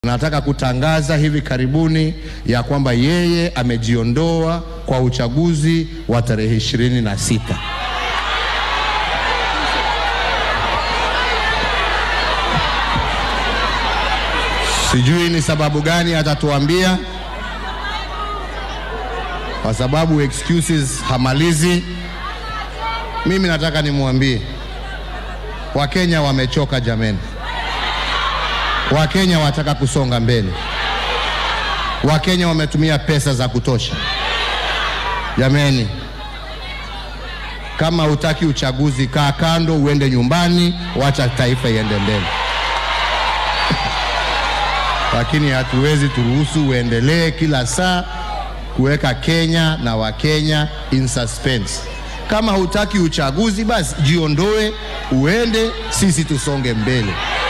Nataka kutangaza hivi karibuni ya kwamba yeye amejiondoa kwa uchaguzi wa tarehe 26. Sijui ni sababu gani atatuambia, kwa sababu excuses hamalizi. Mimi nataka nimwambie Wakenya wamechoka jameni. Wakenya wataka kusonga mbele. Wakenya wametumia pesa za kutosha. Jameni, kama hutaki uchaguzi, kaa kando, uende nyumbani, wacha taifa iende mbele. Lakini hatuwezi turuhusu uendelee kila saa kuweka Kenya na Wakenya in suspense. Kama hutaki uchaguzi, basi jiondoe, uende, sisi tusonge mbele.